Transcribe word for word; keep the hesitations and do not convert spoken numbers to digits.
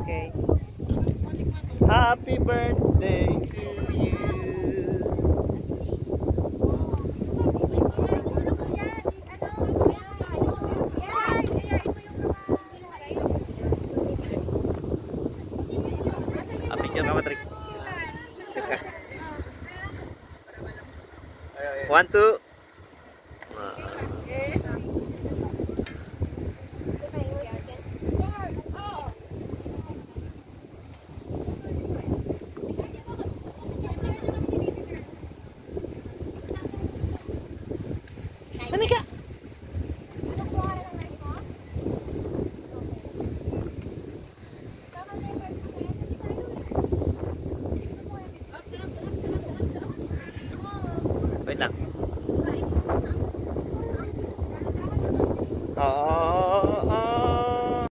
Okay. Happy birthday to you. Ah, picture ka, Patrick. Picture ka. One, two.